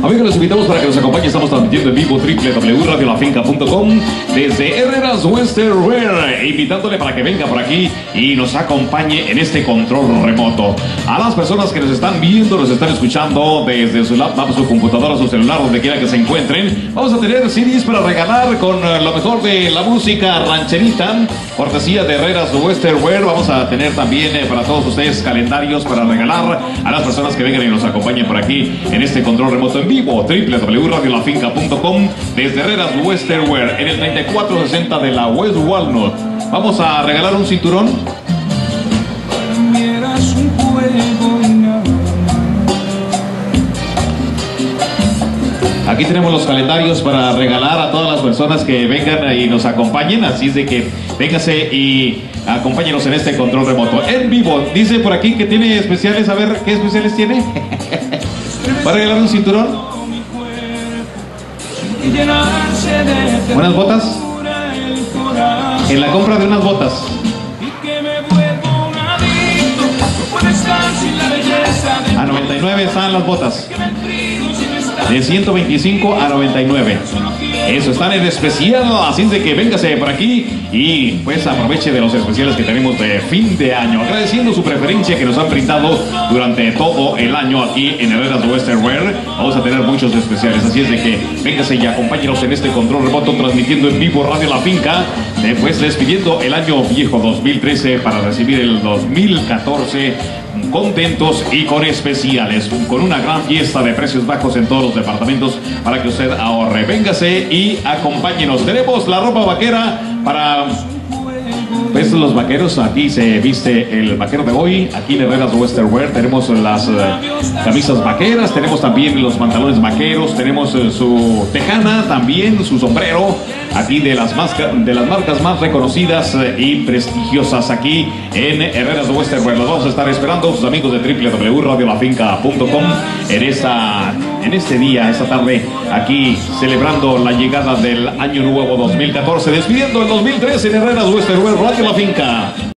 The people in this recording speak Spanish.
Amigos, los invitamos para que nos acompañen. Estamos transmitiendo en vivo www.radiolafinca.com desde Herreras Western Wear, invitándole para que venga por aquí y nos acompañe en este control remoto. A las personas que nos están viendo, nos están escuchando desde su laptop, su computadora, su celular, donde quiera que se encuentren, vamos a tener CDs para regalar con lo mejor de la música rancherita, cortesía de Herreras Western Wear. Vamos a tener también para todos ustedes calendarios para regalar a las personas que vengan y nos acompañen por aquí en este control remoto en vivo, www.radiolafinca.com desde Herreras Western Wear en el 3460 de la West Walnut. Vamos a regalar un cinturón. Aquí tenemos los calendarios para regalar a todas las personas que vengan y nos acompañen, así es de que véngase y acompáñenos en este control remoto en vivo. Dice por aquí que tiene especiales, a ver qué especiales tiene. ¿Va a regalar un cinturón? ¿Unas botas? En la compra de unas botas. A 99 están las botas. De 125 a 99. Eso, están en especial, así de que véngase por aquí y pues aproveche de los especiales que tenemos de fin de año, agradeciendo su preferencia que nos han brindado durante todo el año aquí en Herreras Western Wear. Vamos a tener muchos especiales, así es de que véngase y acompáñenos en este control remoto transmitiendo en vivo Radio La Finca, pues despidiendo el año viejo 2013 para recibir el 2014 contentos y con especiales, con una gran fiesta de precios bajos en todos los departamentos para que usted ahorre. Véngase y acompáñenos. Tenemos la ropa vaquera para pues los vaqueros. Aquí se viste el vaquero de hoy, aquí en Herreras Western Wear. Tenemos las camisas vaqueras, tenemos también los pantalones vaqueros, tenemos su tejana, también su sombrero, aquí de las marcas más reconocidas y prestigiosas aquí en Herreras Western Wear. Los vamos a estar esperando, sus amigos de www.radiolafinca.com en este día, esta tarde, aquí celebrando la llegada del año nuevo 2014, despidiendo el 2013 en Herreras Western Wear, Radio La Finca.